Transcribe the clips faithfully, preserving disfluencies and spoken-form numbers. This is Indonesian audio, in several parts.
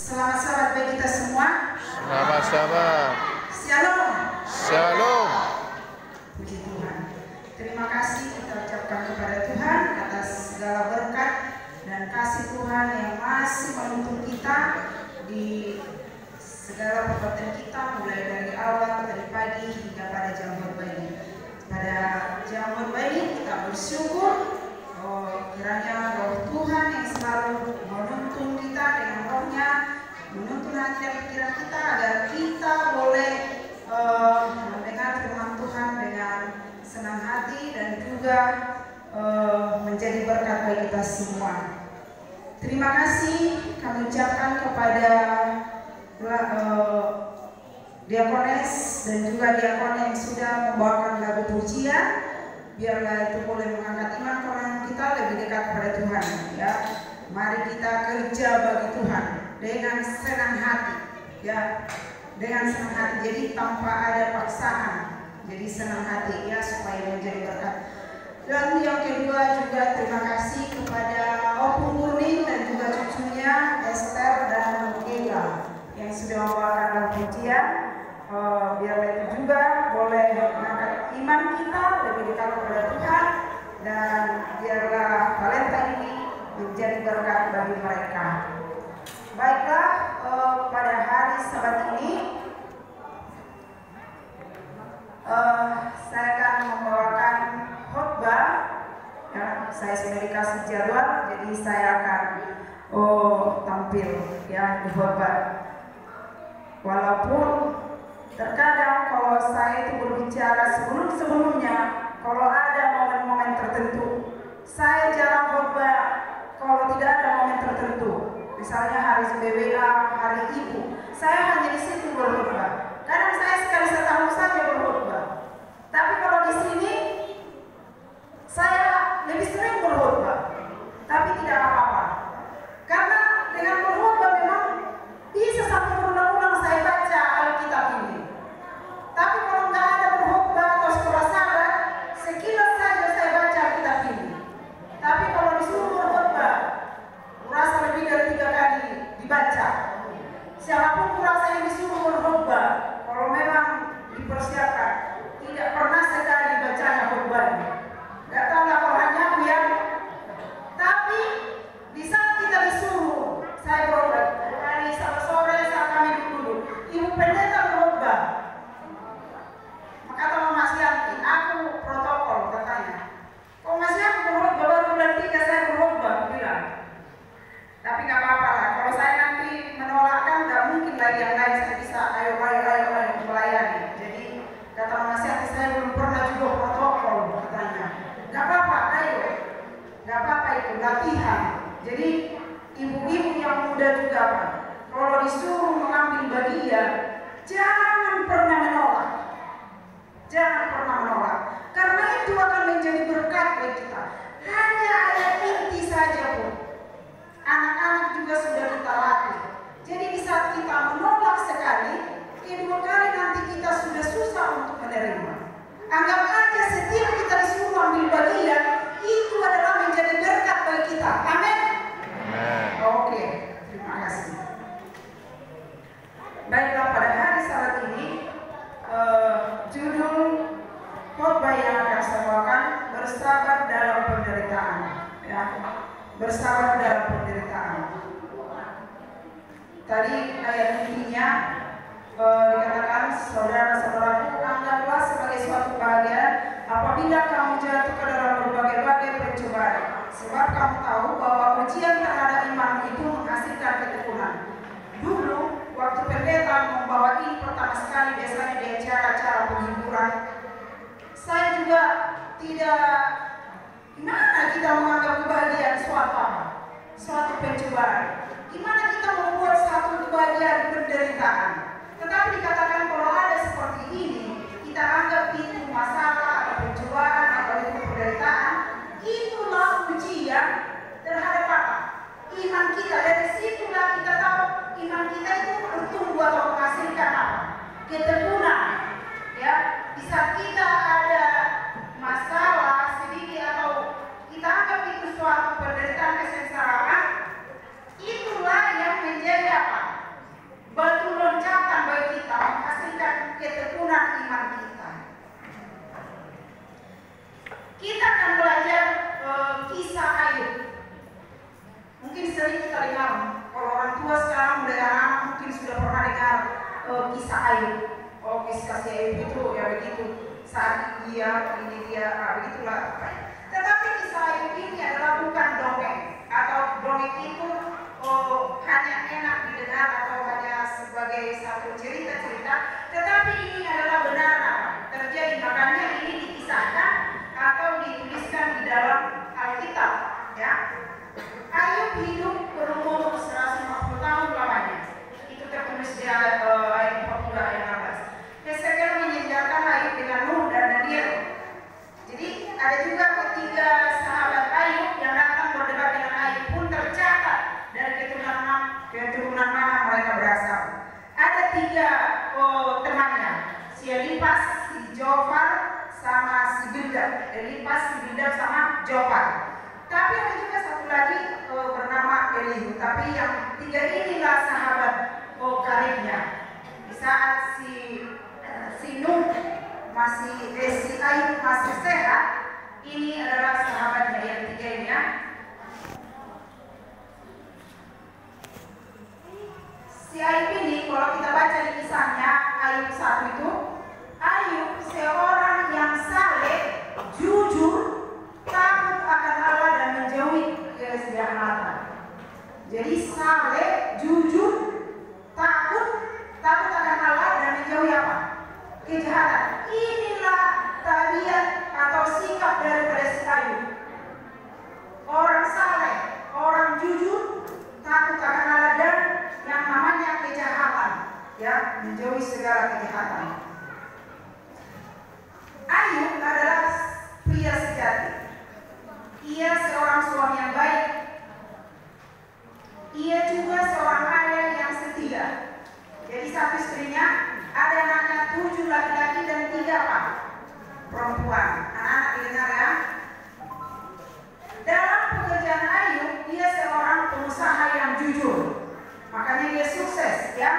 Selamat sabat bagi kita semua. Selamat sabat. Shalom. Shalom. Puji Tuhan. Terima kasih kita ucapkan kepada Tuhan atas segala berkat dan kasih Tuhan yang masih menuntun kita di segala perbuatan kita, mulai dari awal dari pagi hingga pada jam khotbah ini. Pada jam khotbah ini kita bersyukur, oh, kiranya roh Tuhan yang selalu menuntun kita dengan rohnya, menuntun hati dan pikiran kita agar kita boleh uh, mendengar firman Tuhan dengan senang hati dan juga uh, menjadi berkat bagi kita semua. Terima kasih kami ucapkan kepada uh, diakones dan juga diakon yang sudah membawakan lagu pujian. Biarlah itu boleh mengangkat iman orang kita lebih dekat kepada Tuhan, ya. Mari kita kerja bagi Tuhan dengan senang hati, ya, dengan senang hati. Jadi tanpa ada paksaan, jadi senang hati, ya, supaya menjadi berkat. Dan yang kedua juga terima kasih kepada Opung Murni dan juga cucunya Esther dan Gela yang sudah membawakan lagu pujian. Uh, biarlah itu juga boleh mengangkat iman kita lebih dekat kepada Tuhan, dan biarlah Valentine ini menjadi berkat bagi mereka. Baiklah, uh, pada hari Sabat ini uh, saya akan membawakan khotbah, ya. Saya sudah dikasih jadwal, jadi saya akan oh, tampil, ya, di khotbah. Walaupun terkadang kalau saya itu berbicara sebelum-sebelumnya, kalau ada momen-momen tertentu, saya jarang khotbah kalau tidak ada momen tertentu. Misalnya hari B W A, hari ibu, saya hanya di situ berkhotbah. Kadang saya sekali setahun saja berkhotbah. Tapi kalau di sini, saya lebih sering berkhotbah. Tapi tidak apa-apa. Karena dengan berkhotbah memang bisa sampai berulang-ulang saya baca Alkitab ini. Tapi kalau nggak ada berkhotbah atau sekolah sabat, sekilas saja saya baca Alkitab ini. Tapi kalau disuruh berkhotbah, merasa lebih dari tiga kali dibaca. Siapapun kurasa yang disuruh berkhotbah, kalau memang dipersiapkan, tidak pernah sekali bacanya khotbahnya. Nggak tahu laporannya aku ya. Tapi di saat kita disuruh, saya berkhotbah hari Sabtu sore saat kami duduk, Ibu Pendeta berkhotbah. Kata Mama Sianti, aku protokol katanya. Kok Mas Yanti berkhotbah baru bulan tiga saya berkhotbah, bilang. Tapi nggak apa-apa lah. Kalau saya nanti menolakkan, nggak mungkin lagi yang lain saya bisa ayo ayo ayo ayo melayani. Jadi kata Mama Sianti, saya belum pernah juga protokol katanya. Nggak apa-apa, ayo. Nggak apa-apa itu latihan. Jadi ibu-ibu yang muda juga, Pak, kalau disuruh mengambil bagian, jangan pernah menolak. Jangan pernah menolak, karena itu akan menjadi berkat bagi kita. Hanya ayat inti saja, Bu. Anak-anak juga sudah kita latih. Jadi di saat kita menolak sekali, kedua kali nanti kita sudah susah untuk menerima. Anggap aja setiap kita disuruh ambil bagian, itu adalah menjadi berkat bagi kita. Amin. Oke, terima kasih. Baiklah, pada hari Sabat ini, Uh, judul khotbah yang akan saya bawakan, bersabar dalam penderitaan, ya. Bersabar dalam penderitaan. Tadi ayat intinya uh, dikatakan, saudara-saudaraku, anggaplah sebagai suatu kebahagiaan apabila kamu jatuh ke dalam berbagai-bagai pencobaan, sebab kamu tahu bahwa ujian terhadap iman itu menghasilkan ketekunan. Dulu waktu pendeta membawa ini pertama sekali, biasanya di acara-acara penghiburan, saya juga tidak, gimana kita menganggap kebahagiaan suatu apa? Suatu pencobaan. Gimana kita membuat satu kebahagiaan penderitaan? Tetapi dikatakan kalau ada seperti ini, kita anggap itu masalah atau pencobaan atau itu penderitaan. Itulah ujian terhadap apa? Iman kita. Dari situlah kita tahu iman kita itu bertumbuh atau menghasilkan apa? Ketekunan, ya. Di saat kita ada masalah sedikit atau kita anggap itu suatu penderitaan kesengsaraan, itulah yang menjadi apa? iman kita. Kita akan belajar uh, kisah Ayub. Mungkin sering kita dengar, kalau orang tua sekarang mulai anak mungkin sudah pernah dengar uh, kisah Ayub. Oh, kisah si Ayub itu ya begitu, saat dia ini dia ah, begitulah. Tetapi kisah Ayub ini adalah bukan dongeng, atau dongeng itu oh, hanya enak didengar atau hanya sebagai satu cerita-cerita, tetapi ini adalah benar terjadi. Makanya ini dikisahkan atau dituliskan di dalam Alkitab, ya. Ayub hidup berumur seratus lima puluh tahun lamanya. Itu tertulis di uh, ayat empat puluh ayat enam belas. Hesekiel menyejarkan Ayub dengan Nuh dan Daniel. Jadi ada juga ketiga sahabat Ayub yang datang berdebat dengan Ayub pun tercatat dari keturunan keturunan mana mereka berasal. Ada tiga oh, temannya, si Elipas, si Jofar, sama si Bildad. Elipas, si Bildad sama Jofar. Tapi ada juga satu lagi oh, bernama Elihu. Tapi yang tiga inilah sahabat oh, karibnya. Di saat si si Nuh masih eh, si Ayub masih sehat, ini adalah sahabatnya yang tiga ini, ya. Si Ayub ini kalau kita baca di kisahnya Ayub satu itu, Ayub seorang yang saleh, jujur, takut akan Allah dan menjauhi kejahatan. Jadi saleh, jujur, takut, takut akan Allah dan menjauhi apa? Kejahatan. Inilah tabiat atau sikap daripada si Ayub. Orang saleh, orang jujur, takut akan Allah dan yang namanya kejahatan, ya, menjauhi segala kejahatan. Ayub adalah pria sejati. Ia seorang suami yang baik. Ia juga seorang ayah yang setia. Jadi satu istrinya, ada anaknya tujuh laki-laki dan tiga apa? Perempuan. Anak-anak didengar, ya. Dalam pekerjaan Ayub, dia seorang pengusaha yang jujur. Makanya dia sukses, ya.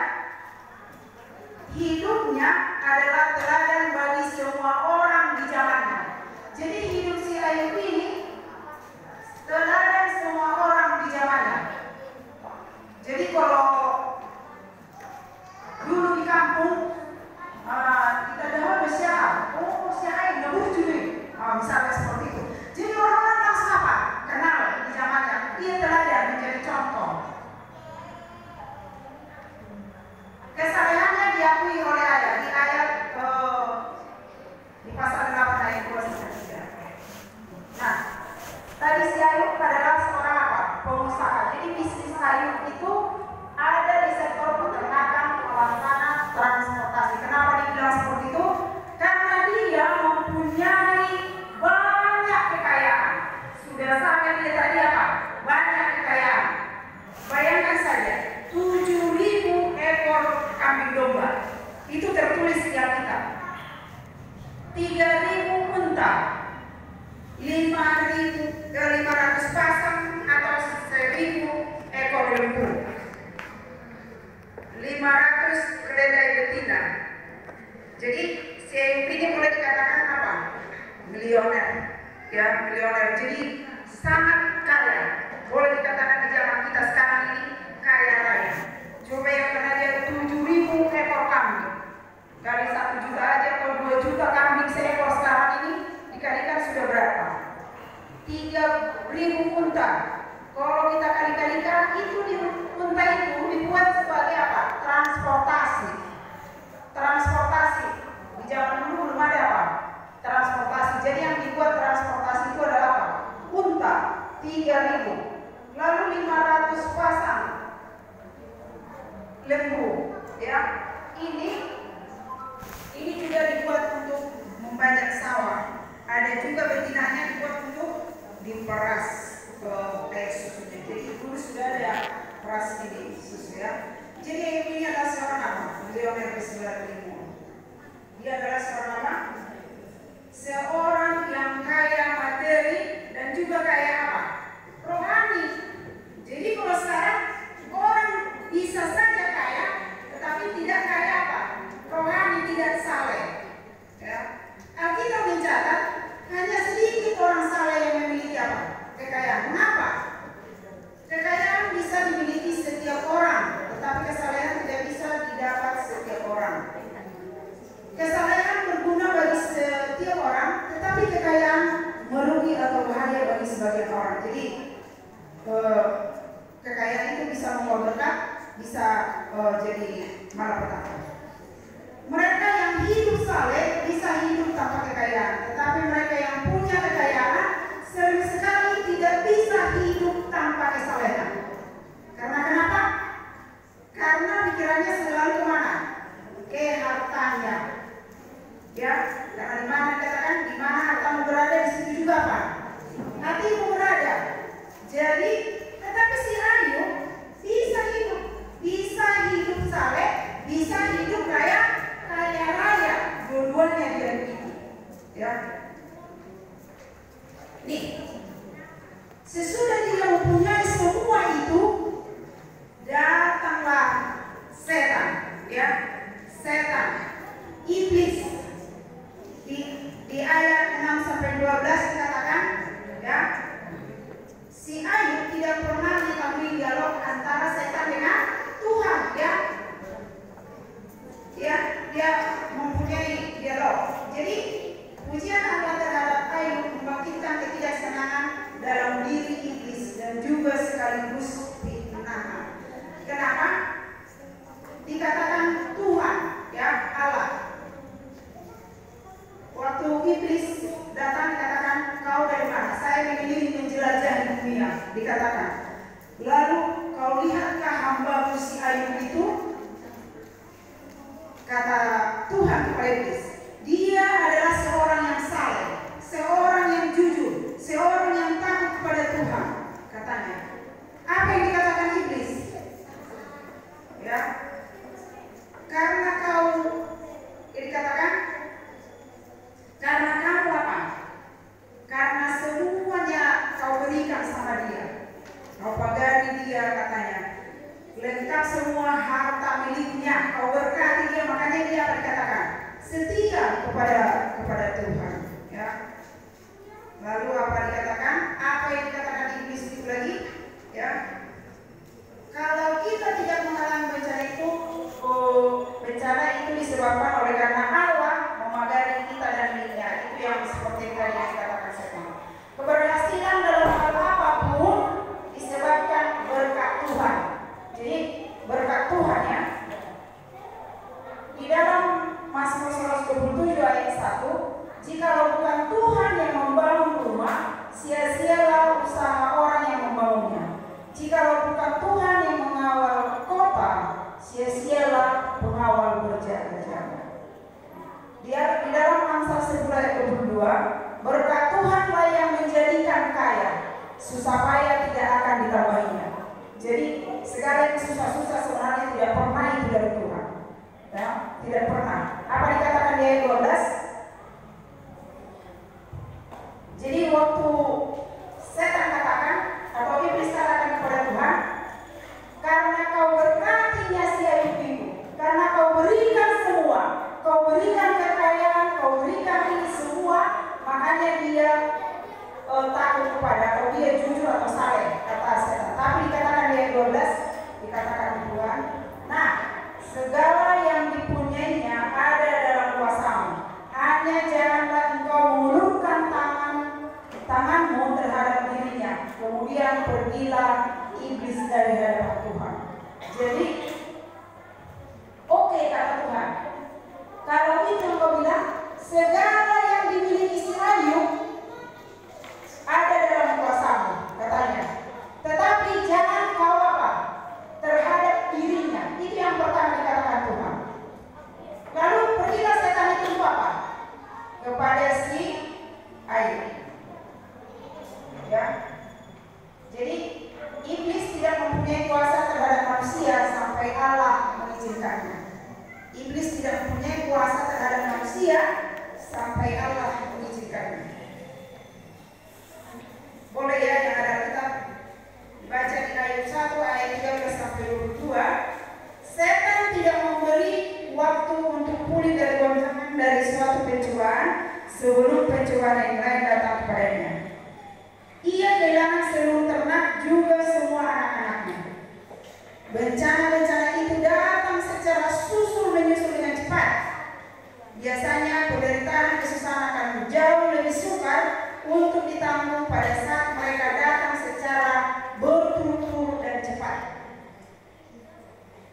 Hidupnya adalah teladan bagi semua orang di zamannya. Jadi hidup si Ayub ini teladan semua orang di zamannya. Jadi kalau dulu di kampung uh, kita dengar siapa, oh siapa yang ngebuh juga, uh, misalnya seperti itu. Jadi orang-orang langsung apa? Kenal di zamannya. Dia teladan menjadi contoh. Kesalehannya diakui oleh ayat di ayat uh, di pasal delapan ayat dua sampai tiga. Nah, tadi si Ayub adalah seorang apa? Pengusaha. Jadi bisnis Ayub itu ada di sektor peternakan, pemasaran, transportasi. Kenapa dibilang seperti itu? Karena dia mempunyai banyak kekayaan. Sudah sampai dia tadi apa? Banyak kekayaan. Bayangkan saja, tujuh ribu ekor kambing domba. Itu tertulis di Alkitab. tiga ribu unta, lima ribu ke lima ratus pasang atau seribu ekor lembu, lima ratus keledai betina. Jadi si Ayub ini boleh dikatakan apa? Milioner, ya, milioner. Jadi sangat kaya. Boleh dikatakan di zaman kita sekarang ini kaya raya. Coba yang pernah dia tujuh ribu ekor kambing. Dari satu juta aja atau dua juta kambing seekor sekarang ini dikalikan sudah berapa? Tiga ribu unta. Kalau kita kali-kalikan itu di unta itu dibuat sebagai apa? Transportasi. Transportasi. Di zaman dulu belum ada apa? Transportasi. Jadi yang dibuat transportasi itu adalah apa? Unta. Tiga ribu. Lalu lima ratus pasang lembu. Ya. Ini ini juga dibuat untuk membajak sawah. Ada juga betinanya dibuat untuk diperas ke kayak susunya. Jadi dulu sudah ada peras ini susu, ya. Jadi ini adalah seorang apa? Milioner ke sembilan ribu. Dia adalah seorang apa? Seorang yang kaya materi dan juga kaya apa? Rohani. Jadi kalau sekarang orang bisa saja kaya, tetapi tidak kaya apa? Rohani, tidak saleh. bisa uh, jadi malapetaka. Mereka yang hidup saleh bisa hidup tanpa kekayaan, tetapi mereka yang punya kekayaan sering sekali tidak bisa hidup tanpa kesalehan. Karena kenapa? Karena pikirannya selalu kemana? Ke hartanya. Ya, karena di mana dikatakan di mana hartamu berada, di situ juga apa? Hatimu berada. Jadi, tetapi si Ayub bisa hidup, bisa hidup saleh, bisa hidup kaya kaya raya. Dua-duanya dia begitu. Ya. Nih, sesudah dia mempunyai semua itu, datanglah setan, ya, setan, iblis. Di, di ayat enam sampai dua belas dikatakan, ya, si Ayub tidak pernah ditemui dialog antara setan dengan Tuhan, ya, ya, dia mempunyai dialog. Jadi pujian Allah terhadap Ayub membangkitkan ketidaksenangan dalam diri iblis dan juga sekaligus kemenangan. Kenapa? Dikatakan Tuhan, ya, Allah. Waktu iblis datang dikatakan, kau dari mana? Saya mengelilingi menjelajahi dunia, dikatakan. Lalu kau lihatkah hambaku si Ayub itu? Kata Tuhan kepada iblis, dia adalah seorang yang saleh, seorang yang jujur, seorang yang takut kepada Tuhan, katanya. Apa yang dikatakan iblis? Ya, karena kau, ya dikatakan, karena kamu apa? Karena semuanya kau berikan sama dia, kau pagari dia, katanya. Lengkap semua harta miliknya, kau berkati dia, makanya dia berkatakan setia kepada kepada Tuhan. Ya. Lalu apa dikatakan? Apa yang dikatakan iblis itu lagi? Ya. Kalau kita tidak mengalami bencana itu, oh, bencana itu disebabkan oleh karena Allah memagari kita dan miliknya. Itu yang seperti tadi yang dikatakan setan. Keberhasilan dalam hal apapun disebabkan berkat Tuhan. Jadi berkat Tuhan, ya. Di dalam Mazmur seratus dua puluh tujuh ayat satu, jikalau bukan Tuhan yang membangun rumah, sia-sialah usaha orang yang membangunnya. Jikalau bukan Tuhan yang mengawal kota, sia-sialah pengawal berjaga-jaga. Dia di dalam Amsal sebelas ayat dua puluh dua, berkat Tuhanlah yang menjadikan kaya, susah payah tidak akan ditambahinya. Jadi segala yang susah-susah sebenarnya tidak pernah itu dari Tuhan, ya, tidak pernah. Apa dikatakan di ayat dua belas? Jadi waktu setan katakan atau iblis katakan kepada Tuhan, karena kau berkatinya si Ayub itu, karena kau berikan semua, kau berikan kekayaan, kau berikan ini semua, makanya dia uh, takut kepada, atau dia jujur atau saleh, kata setan. Tapi dikatakan di ayat dua belas, dikatakan Tuhan, nah, segala yang dipunyainya ada dalam kuasamu, hanya janganlah engkau mengulurkan tangan tanganmu terhadap dirinya. Kemudian pergilah iblis dari hadapan Tuhan. Jadi, oke, okay, kata Tuhan, kalau itu engkau bilang segala yang dimiliki si Ayub ada dalam kuasamu, katanya. Tetapi jangan kau apa? Terhadap dirinya. Itu yang pertama dikatakan Tuhan. Lalu pergilah setan itu apa? Kepada si Ayub. Ya. Jadi iblis tidak mempunyai kuasa terhadap manusia sampai Allah mengizinkannya. Iblis tidak mempunyai kuasa terhadap manusia sampai Allah mengizinkannya. Boleh ya yang ada kita baca di Ayub satu ayat tiga belas sampai dua puluh dua. Setan tidak memberi waktu untuk pulih dari goncangan dari suatu pencobaan sebelum pencobaan yang lain datang kepadanya. Ia kehilangan seluruh ternak juga semua anak-anaknya. Bencana-bencana itu datang secara susul menyusul dengan cepat. Biasanya penderitaan kesusahan akan jauh lebih sukar untuk ditanggung pada saat mereka datang secara berturut-turut dan cepat.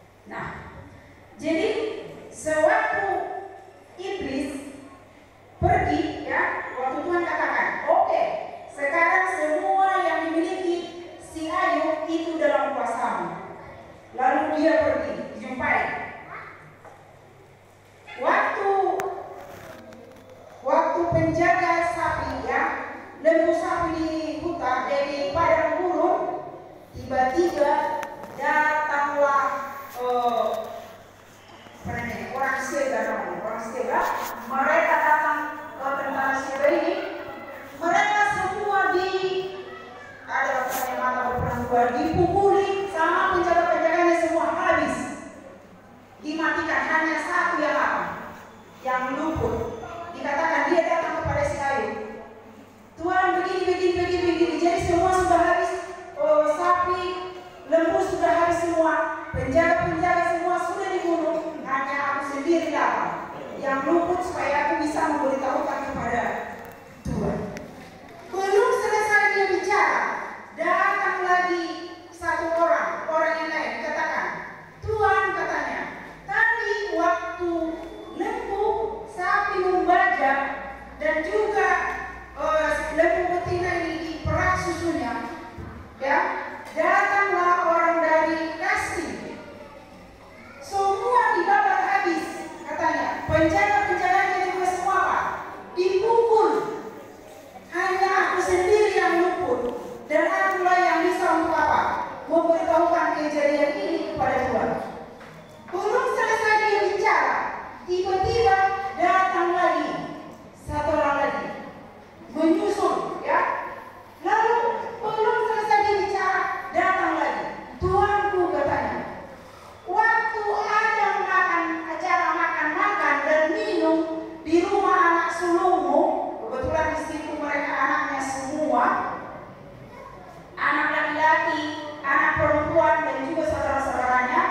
ya. Mereka datang ke tentara Syria ini, mereka semua di ada katanya mata berperang dua, dipukuli sama penjaga-penjaganya semua habis, dimatikan. Hanya satu yang apa? Yang luput. Dikatakan dia datang kepada si Ayub, Tuhan begini begini begini begini. Jadi semua sudah habis, oh, sapi lembu sudah habis semua, penjaga-penjaga semua sudah dibunuh, hanya aku sendiri datang yang luput supaya aku bisa memberitahukan kepada Tuhan. Belum selesai dia bicara, datang lagi satu orang, orang yang lain, dikatakan, Tuhan katanya, tadi waktu lembu, sapi membajak dan juga uh, lembu betina ini diperak susunya, ya, datanglah orang dari kasih, semua dibakar habis, katanya. Penjaga-penjaganya juga semua apa? Dipukul. Hanya aku sendiri yang luput, dan akulah yang bisa untuk apa? Memberitahukan kejadian ini kepada Tuhan. Belum selesai dia bicara, tiba-tiba datang lagi satu orang lagi menyusul, ya. Lalu belum selesai dia bicara, datang lagi, Tuanku katanya, waktu ada makan acara makan-makan dan minum di rumah anak sulungmu, kebetulan di situ mereka anaknya semua, anak laki-laki, anak perempuan dan juga saudara-saudaranya.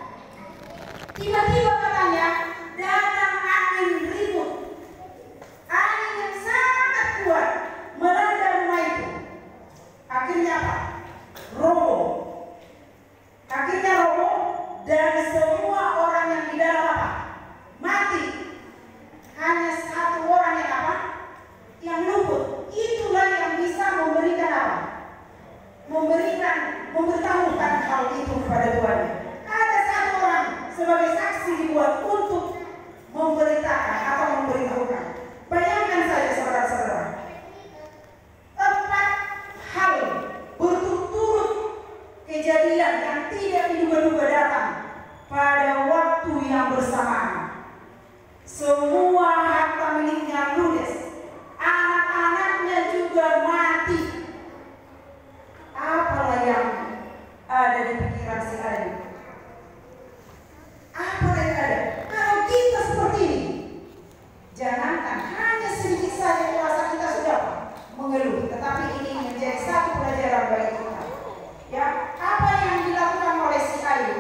Tiba-tiba katanya datang angin ribut, angin yang sangat kuat melanda rumah itu. Akhirnya apa? Roboh. Akhirnya roboh dan semua orang yang di dalam apa? Mati. Hanya satu orang yang apa? Yang luput. Itulah yang bisa memberikan apa? Memberikan, memberitahukan hal itu kepada Tuhan. Ada satu orang sebagai saksi dibuat untuk memberitakan atau memberitahukan. Bayangkan saja saudara-saudara, empat hal berturut-turut kejadian yang tidak diduga-duga datang pada waktu yang bersamaan. Semua harta miliknya ludes, anak-anaknya juga mati. Apalah yang ada di pikiran si Ayub? Apa yang ada? Kalau kita seperti ini, jangankan hanya sedikit saja kuasa kita sudah mengeluh, tetapi ini menjadi satu pelajaran bagi kita. Ya, apa yang dilakukan oleh si Ayub?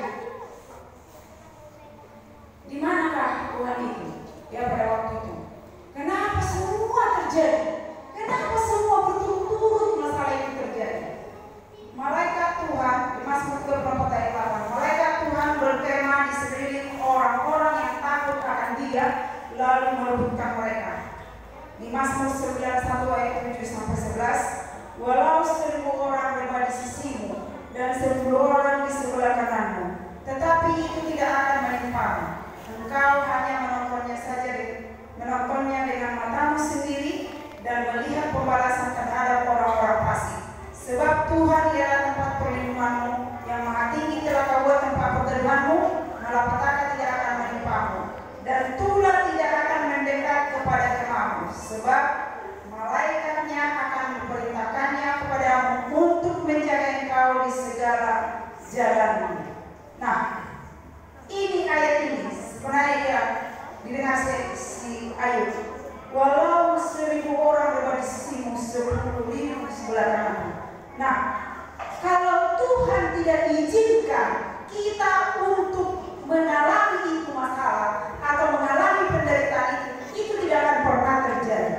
Di manakah Tuhan itu? Ya, pada waktu itu. Kenapa semua terjadi? Kenapa semua berturut-turut masalah itu terjadi? Malaikat Tuhan, di Mazmur tiga puluh empat ayat delapan, malaikat Tuhan berkemah di sekeliling orang-orang yang takut akan Dia, lalu meluputkan mereka. Di Mazmur sembilan puluh satu ayat tujuh sampai sebelas, walau seribu orang berada di sisimu dan seribu orang di sebelah kananmu, tetapi itu tidak akan menimpamu. Engkau hanya menontonnya saja, menontonnya dengan matamu sendiri dan melihat pembalasan terhadap orang-orang fasik. Sebab Tuhan ialah tempat perlindunganmu, yang maha tinggi telah kau buat tempat perteduhanmu, malapetaka tidak akan menimpamu, dan tulah tidak akan mendekat kepada kemahmu, sebab malaikatnya akan memerintahkannya kepadamu untuk menjaga engkau di segala jalanmu. Nah, ini ayat ini sebenarnya didengar si Ayub. Walau seribu orang berada di sisimu, sepuluh ribu di sebelah kananmu. Nah, kalau Tuhan tidak izinkan kita untuk mengalami itu masalah atau mengalami penderitaan itu, itu tidak akan pernah terjadi.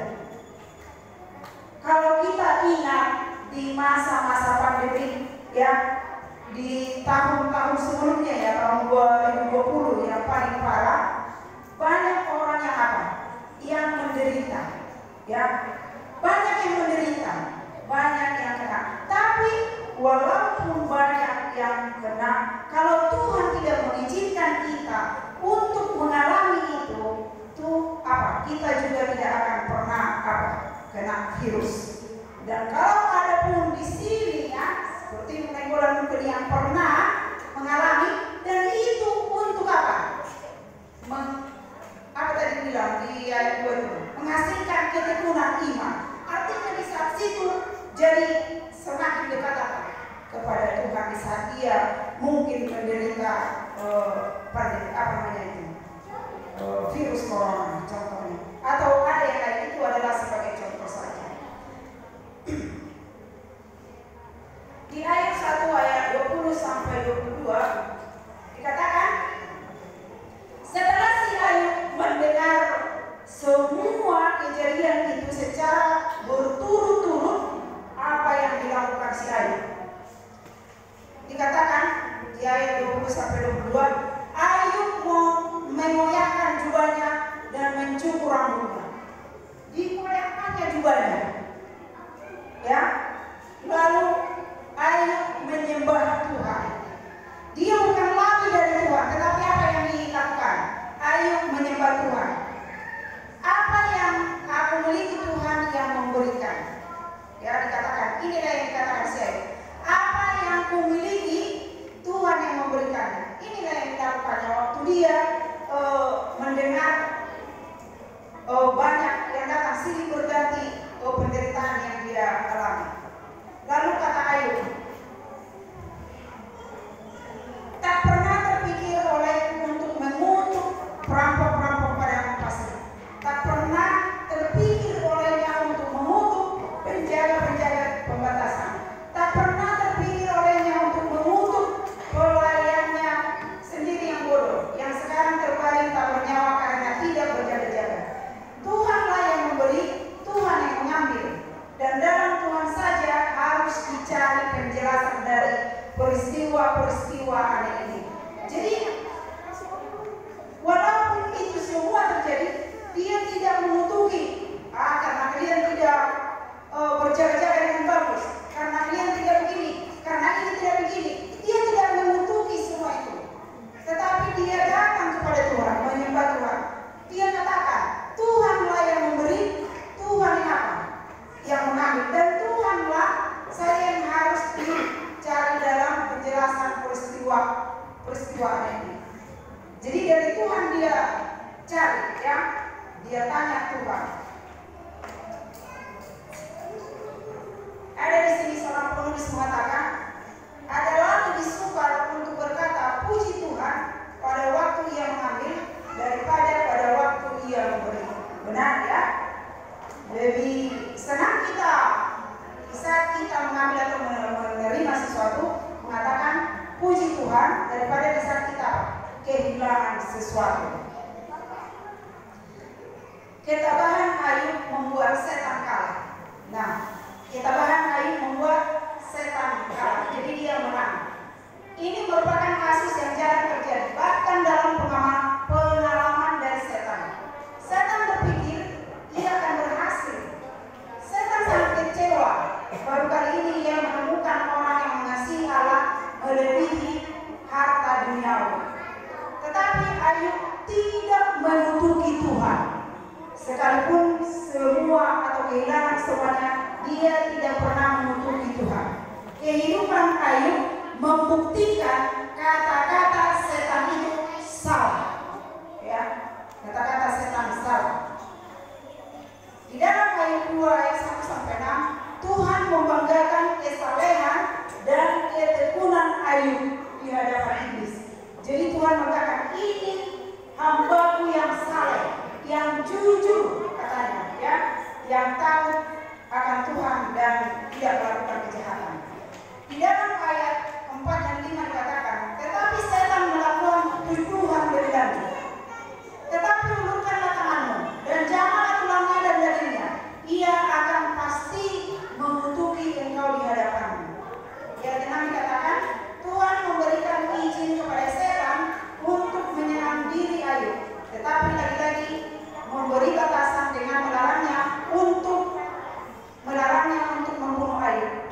Kalau kita ingat di masa-masa pandemi, ya, di tahun-tahun sebelumnya, ya, tahun dua ribu dua puluh yang paling parah, banyak orang yang apa? Yang menderita, ya, banyak yang menderita, banyak yang kena. Tapi walaupun banyak yang kena, kalau Tuhan tidak mengizinkan kita untuk mengalami itu, tuh apa? Kita juga tidak akan pernah apa? Kena virus. Dan kalau ada pun di sini, ya, seperti penggolan mungkin yang pernah mengalami, dan itu untuk apa? Meng, apa tadi bilang? uh, pandemi apa namanya itu uh, virus corona contohnya, atau ada yang lain. Itu adalah sebagai contoh saja. Di ayat satu ayat dua puluh sampai dua puluh dua dikatakan, setelah si Ayub mendengar semua kejadian itu secara berturut-turut apa yang dilakukan si Ayub, dikatakan di ayat dua puluh sampai dua puluh dua, Ayub mengoyakkan jubahnya dan mencukur rambutnya. Dikoyakkannya jubahnya, ya. Lalu Ayub menyembah Tuhan. Dia bukan lagi dari Tuhan, tetapi apa yang dilakukan? Ayub menyembah Tuhan. Apa yang aku miliki Tuhan yang memberikan. Ya, dikatakan, inilah yang dikatakan saya. Apa yang ku miliki Tuhan yang memberikannya. Inilah yang dilakukannya waktu dia uh, mendengar uh, banyak yang datang silih berganti uh, penderitaan yang dia alami. Lalu kata Ayub, tak pernah terpikir olehku untuk mengutuk perampok-perampok padang pasir. Tak pernah terpikir olehnya untuk mengutuk penjaga-penjaga pembatasan. Tak pernah terpikir olehnya untuk mengutuk pelayannya sendiri yang bodoh, yang sekarang terbaring tak bernyawa karena tidak berjaga-jaga. Tuhanlah yang memberi, Tuhan yang mengambil. Dan dalam Tuhan saja harus dicari penjelasan dari peristiwa-peristiwa aneh ini. Jadi, walaupun itu semua terjadi, dia tidak mengutuki, ah, karena kalian tidak uh, berjaga-jaga dengan bagus, karena kalian tidak begini, karena ini tidak begini. Dia tidak mengutuki semua itu, tetapi dia datang kepada Tuhan, menyembah Tuhan. Dia katakan, Tuhanlah yang memberi, Tuhan yang apa? Yang mengambil, dan Tuhanlah saya yang harus dicari dalam penjelasan peristiwa peristiwa ini. Jadi dari Tuhan dia cari, ya, dia tanya Tuhan. Ada di sini seorang penulis mengatakan, ada lalu disukar untuk berkata puji Tuhan pada waktu ia mengambil daripada pada waktu ia memberi. Benar, ya? Lebih senang kita saat kita mengambil atau menerima sesuatu mengatakan puji Tuhan daripada di saat kita kehilangan sesuatu. Ketabahan Ayub membuat setan kalah. Nah, ketabahan Ayub membuat setan kalah. Jadi dia menang. Ini merupakan kasus yang jarang terjadi, bahkan dalam pengalaman dari setan. Setan berpikir ia akan berhasil. Setan sangat kecewa. Baru kali ini ia menemukan orang yang mengasihi Allah melebihi harta duniawi. Tetapi Ayub tidak menutuki Tuhan. Sekalipun semua atau kehilangan semuanya, dia tidak pernah menutuki Tuhan. Kehidupan Ayub membuktikan kata-kata setan itu salah. Ya, kata-kata setan salah. Di dalam Ayub dua ayat satu sampai enam, Tuhan membanggakan kesalehan dan ketekunan Ayub di hadapan iblis. Jadi Tuhan mengatakan, ini hambaku yang saleh, yang jujur, katanya, ya, yang takut akan Tuhan dan tidak melakukan kejahatan. Di dalam ayat empat dan lima dikatakan, tetapi setan melakukan tuduhan lebih lanjut. Tetapi ulurkanlah tanganmu dan janganlah tulangnya dan dagingnya, ia akan pasti mengutuki engkau di hadapanmu. Ya, tenang dikatakan, Tuhan memberikan izin kepada setan untuk menyenang diri Ayub, tetapi lagi-lagi memberi batasan dengan melarangnya untuk melarangnya untuk membunuh Ayub.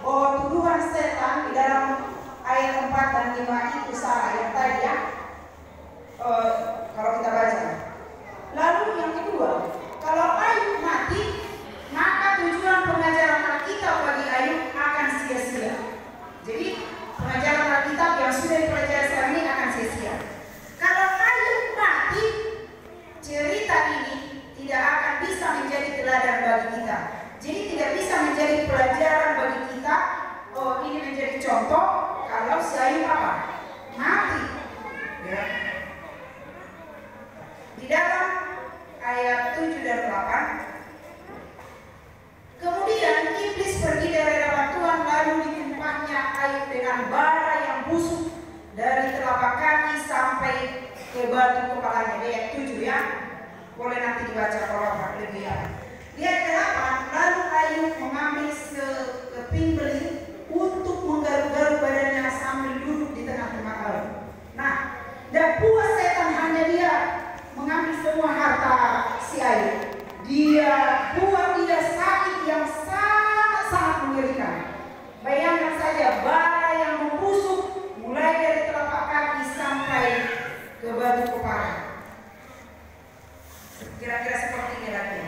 oh, tuduhan setan di dalam ayat empat dan lima itu salah yang tadi ya. Uh, kalau kita baca. Lalu yang kedua, kalau Ayub mati, maka tujuan pengajaran Alkitab bagi Ayub akan sia-sia. Jadi pengajaran Alkitab yang sudah dipelajari sekarang ini akan sia-sia. Kalau Ayub mati, cerita ini tidak akan bisa menjadi teladan bagi kita. Jadi tidak bisa menjadi pelajaran bagi kita. Oh, ini menjadi contoh kalau si Ayub apa? Mati. Ya. Di dalam ayat tujuh dan delapan, kemudian iblis pergi dari hadapan Tuhan, lalu ditimpahnya Ayub dengan bara yang busuk dari telapak kaki sampai ke batu kepalanya. Di ayat tujuh ya, boleh nanti dibaca kalau lebih ya. Di ayat delapan, lalu Ayub mengambil sekeping beling untuk menggaruk-garuk badannya sambil duduk di tengah-tengah laut. Nah, dan puas setan hanya dia mengambil semua harta si Ayub. Dia buat dia sakit yang sangat-sangat mengerikan. Bayangkan saja bara yang membusuk mulai dari telapak kaki sampai ke batu kepala. Kira-kira seperti ini lagi.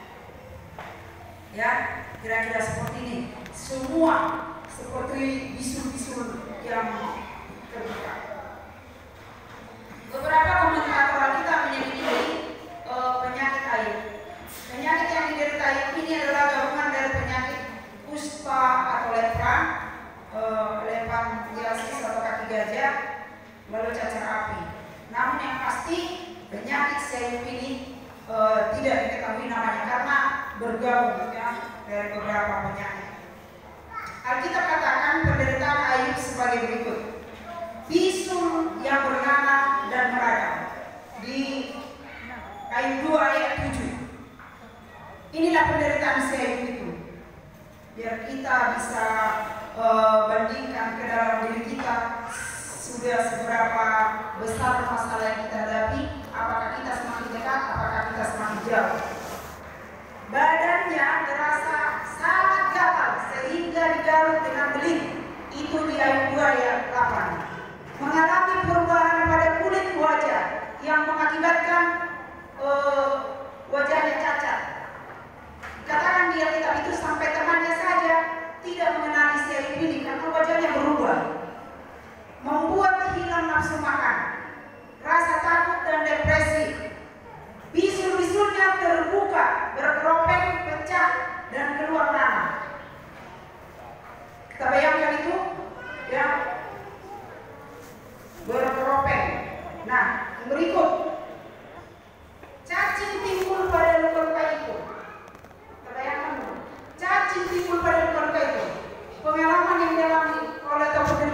Ya, kira-kira seperti ini. Semua seperti bisul-bisul yang terbuka. Beberapa komentator kita menyebut uh, penyakit Ayub. Penyakit yang diderita Ayub ini adalah gabungan dari penyakit kusta atau lepra, uh, lephantiasis atau kaki gajah, lalu cacar api. Namun yang pasti penyakit si Ayub ini uh, tidak diketahui namanya karena bergabung ya, dari beberapa penyakit. Alkitab katakan penderitaan Ayub sebagai berikut. Bisul yang bernanah dan meradang di Ayub dua ayat tujuh. Inilah penderitaan si Ayub itu. Biar kita bisa uh, bandingkan ke dalam diri kita sudah seberapa besar masalah yang kita hadapi, apakah kita semakin dekat, apakah kita semakin jauh. Badannya terasa sangat gatal sehingga digaruk dengan beling. Itu di Ayub dua ayat delapan. Mengalami